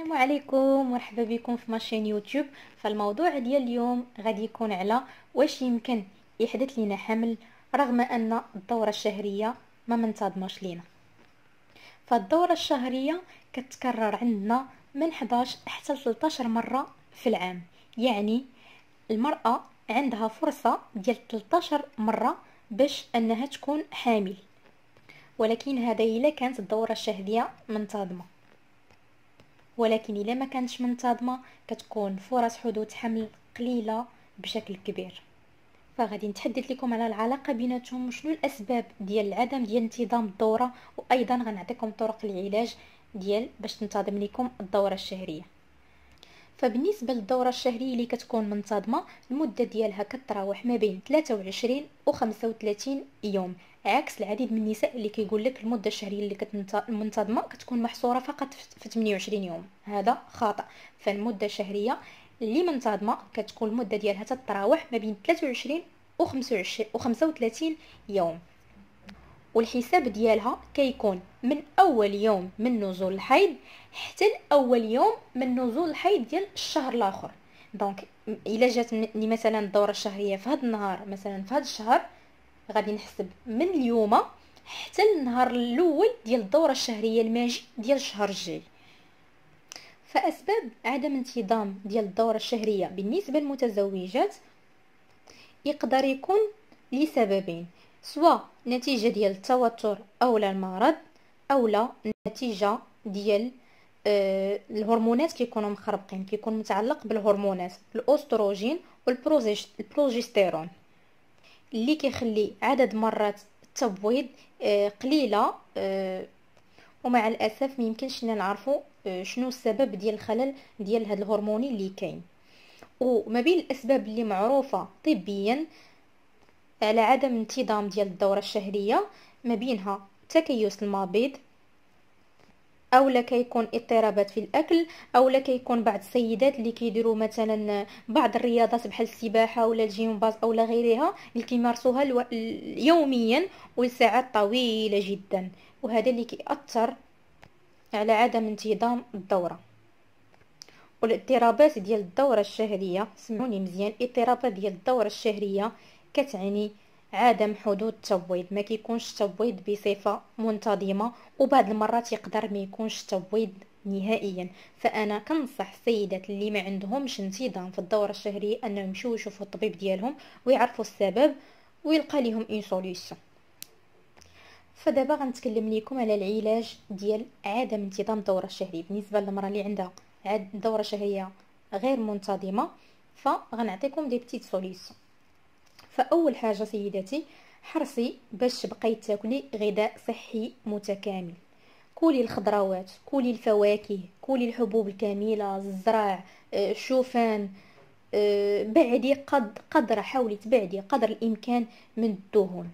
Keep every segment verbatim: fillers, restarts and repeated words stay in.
السلام عليكم، مرحبا بكم في ماشين يوتيوب. فالموضوع ديال اليوم غادي يكون على واش يمكن يحدث لنا حمل رغم ان الدوره الشهريه ما منتظمش لينا. فالدوره الشهريه كتكرر عندنا من حداش حتى ل ثلاثطاش مره في العام، يعني المراه عندها فرصه ديال ثلاثطاش مره باش انها تكون حامل، ولكن هذا الا كانت الدوره الشهريه منتظمه. ولكن الا ما كانتش منتظمه كتكون فرص حدوث حمل قليله بشكل كبير. فغادي نتحدث لكم على العلاقه بيناتهم وشنو الاسباب ديال عدم ديال انتظام الدوره، وايضا غنعطيكم طرق العلاج ديال باش تنتظم لكم الدوره الشهريه. فبالنسبه للدوره الشهريه اللي كتكون منتظمه، المده ديالها كتراوح ما بين ثلاثة وعشرين و خمسة وثلاثين يوم، عكس العديد من النساء اللي كيقول لك المده الشهريه اللي كتمنتظمه كتكون محصوره فقط في ثمانية وعشرين يوم. هذا خطا. فالمده الشهريه اللي منتظمه كتكون المده ديالها تتراوح ما بين ثلاثة وعشرين و خمسة وثلاثين يوم، والحساب ديالها كيكون من اول يوم من نزول الحيض حتى اول يوم من نزول الحيض ديال الشهر الاخر. دونك الا جاتني مثلا الدوره الشهريه في هذا النهار، مثلا في هذا الشهر، غادي نحسب من اليوم حتى النهار الاول ديال الدوره الشهريه الماجي ديال الشهر الجاي. فاسباب عدم انتظام ديال الدوره الشهريه بالنسبه للمتزوجات يقدر يكون لسببين، سواء نتيجه ديال التوتر او المرض، او لا نتيجه ديال آه الهرمونات كيكونوا مخربقين، كيكون متعلق بالهرمونات الاستروجين والبروجستيرون اللي كيخلي عدد مرات التبويض آه قليله. آه ومع الاسف ما يمكنش لنا نعرفوا آه شنو السبب ديال الخلل ديال هذا الهرموني اللي كاين. وما بين الاسباب اللي معروفه طبيا على عدم انتظام ديال الدوره الشهريه، ما بينها تكيس المبيض، او لا كيكون اضطرابات في الاكل، او لا كيكون بعض السيدات اللي كيديروا مثلا بعض الرياضات بحال السباحه ولا الجيمباز او لا غيرها اللي كيمارسوها الو... يوميا ولساعات طويله جدا، وهذا اللي كيأثر على عدم انتظام الدوره. والاضطرابات ديال الدوره الشهريه، سمعوني مزيان، اضطرابات ديال الدوره الشهريه كتعني عدم حدوث تبويض، ما كيكونش تبويض بصفه منتظمه، وبعض المرات يقدر ما يكونش تبويض نهائيا. فانا كنصح السيدات اللي ما عندهمش انتظام في الدوره الشهريه انهم يمشيو يشوفوا الطبيب ديالهم ويعرفوا السبب ويلقى لهم اون سوليوشن. فدابا غنتكلم لكم على العلاج ديال عدم انتظام الدوره الشهريه بالنسبه للمراه اللي عندها دوره شهريه غير منتظمه. فغنعطيكم دي بتيت سوليوشن. فاول حاجه سيداتي، حرصي باش تبقاي تاكلي غذاء صحي متكامل. كولي الخضروات، كولي الفواكه، كولي الحبوب الكامله، الزراع، الشوفان، بعدي قد قدر حاولي تبعدي قدر الامكان من الدهون.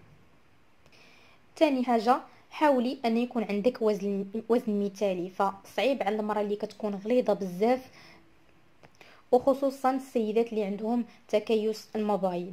ثاني حاجه، حاولي ان يكون عندك وزن وزن مثالي. فصعيب على المراه اللي كتكون غليظه بزاف، وخصوصا السيدات اللي عندهم تكيس المبايض.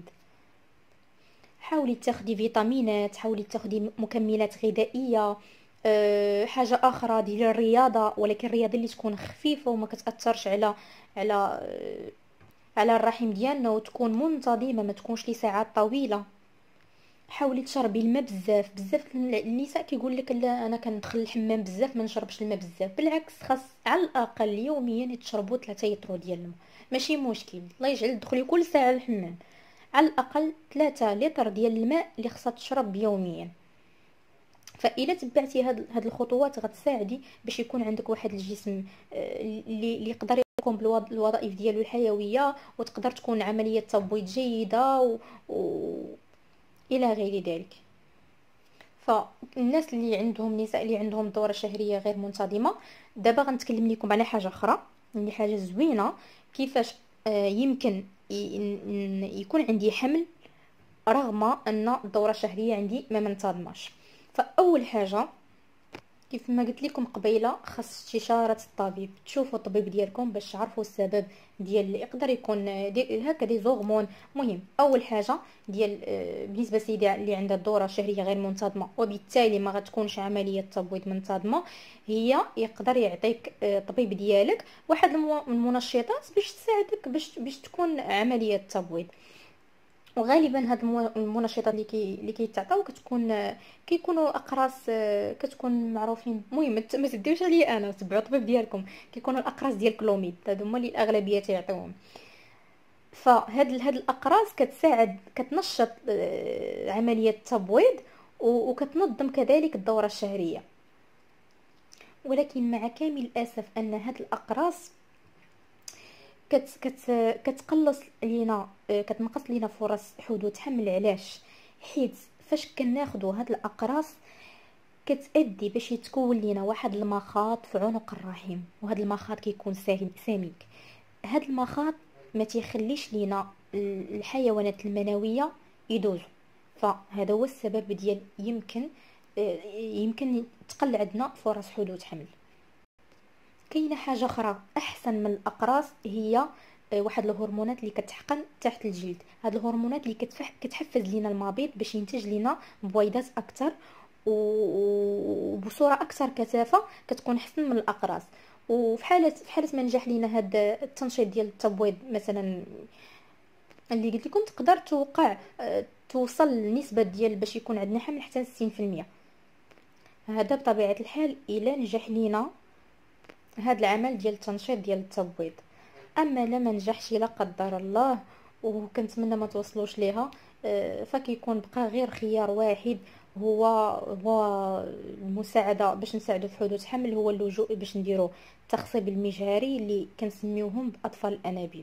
حاولي تاخدي فيتامينات، حاولي تاخدي مكملات غذائيه. أه حاجه اخرى ديال الرياضه، ولكن الرياضه اللي تكون خفيفه وما كتاثرش على على أه على الرحم ديالنا، وتكون منتظمه ما تكونش لساعات طويله. حاولي تشربي الماء بزاف بزاف. النساء كيقول لك لا انا كندخل الحمام بزاف ما نشربش الماء بزاف، بالعكس خاص على الاقل يوميا تشربوا ثلاثة لتر ديال الماء، ماشي مشكل الله يجعل تدخلي كل ساعه الحمام، على الاقل ثلاثة لتر ديال الماء اللي خاصها تشرب يوميا. فإلا تبعتي هاد هاد الخطوات غتساعدي باش يكون عندك واحد الجسم اللي اللي يقدر يقوم بالوظائف ديالو الحيويه، وتقدر تكون عمليه تبويض جيده و... و... الى غير ذلك. فالناس اللي عندهم نساء اللي عندهم دوره شهريه غير منتظمه، دابا غنتكلم لكم على حاجه اخرى اللي حاجه زوينه، كيفاش يمكن يكون عندي حمل رغم ان الدوره الشهريه عندي ما منتظماش. فاول حاجه كيف ما قلت لكم قبيله، خاص استشاره الطبيب. تشوفوا الطبيب ديالكم باش تعرفوا السبب ديال اللي يقدر يكون دي هكا دي زورمون. مهم اول حاجه ديال آه، بالنسبه للسيده اللي عندها الدوره الشهريه غير منتظمه وبالتالي ما غتكونش عمليه تبويض منتظمه، هي يقدر يعطيك آه، الطبيب ديالك واحد المو- المنشطات باش تساعدك باش باش تكون عمليه تبويض. وغالبا هاد المو- المنشطات اللي كي اللي كيتعطاو كتكون آه، كيكونوا اقراص آه، كتكون معروفين. المهم ما ت- ما تديوش عليا انا، تبعوا الطبيب ديالكم. كيكونوا الاقراص ديال كلوميد، هادو هما اللي الاغلبيه تيعطيوهم. فهاد ال- هاد الاقراص كتساعد كتنشط آه، عمليه التبويض و- وكتنظم كذلك الدوره الشهريه. ولكن مع كامل الاسف ان هاد الاقراص كت كت كتقلص لينا آه، كتنقص لينا فرص حدوث حمل. علاش؟ حيت فاش كناخدو هاد الاقراص كتأدي باش يتكون لينا واحد المخاط في عنق الرحم، وهاد المخاط كيكون ساهم- سميك. هاد المخاط ما تيخليش لينا ال- الحيوانات المنويه يدوزوا. فهذا هو السبب ديال يمكن آه، يمكن تقل عندنا فرص حدوث حمل. كاينه حاجه اخرى احسن من الاقراص، هي آه، واحد الهرمونات اللي كتحقن تحت الجلد. هاد الهرمونات اللي كتفح كتحفز لينا المبيض باش ينتج لينا بويضات اكثر و- وبصوره اكثر كثافه، كتكون احسن من الاقراص. وفي حاله في حاله ما نجح لينا هاد التنشيط ديال التبويض مثلا اللي قلت لكم، تقدر توقع آه، توصل النسبه ديال باش يكون عندنا حمل حتى ستين في المية. هذا بطبيعه الحال الا نجح لينا هذا العمل ديال التنشيط ديال التبويض. اما لا ما نجحش لا قدر الله، وكنتمنى ما توصلوش ليها، آه، فكيكون بقى غير خيار واحد، هو هو المساعده باش نساعدو في حدوث حمل، هو اللجوء باش نديرو التخصيب المجهري اللي كنسميوهم باطفال الانابيب.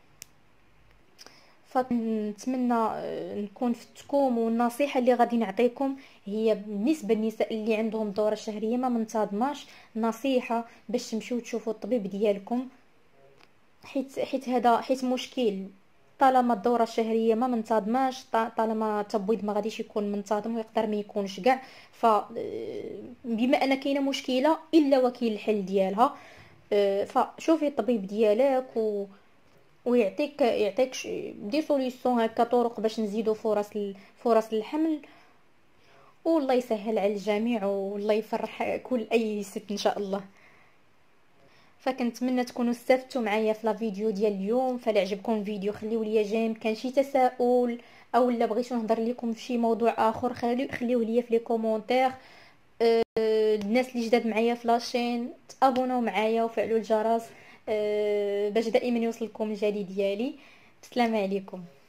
فنتمنى آه، نكون فتكم. والنصيحه اللي غادي نعطيكم هي بالنسبه للنساء اللي عندهم دوره الشهريه ما منتظماش، نصيحه باش تمشيو تشوفوا الطبيب ديالكم. حيت حيت هذا حيت مشكل. طالما الدوره الشهريه ما منتظماش، ط- طالما التبويض ما غاديش يكون منتظم ويقدر ما يكونش كاع، ف آه، بما ان كاينه مشكله الا وكاين الحل ديالها. آه، فشوفي الطبيب ديالك و ويعطيك يعطيك ش- دي سوليوشن هكا، طرق باش نزيدو فرص ال- فرص الحمل. والله يسهل على الجميع، والله يفرح كل اي ست ان شاء الله. فكنتمنى تكونوا استفدتوا معايا في لا فيديو ديال اليوم. فلا عجبكم الفيديو خليو لي جيم، كان شي تساؤل او لا بغيتو نهضر لكم في شي موضوع اخر خليو خليوه لي في لي كومونتير. أه الناس اللي جداد معايا في لاشين تابوناو معايا وفعلوا الجرس أه باش دائما يوصلكم الجديد ديالي. السلام عليكم.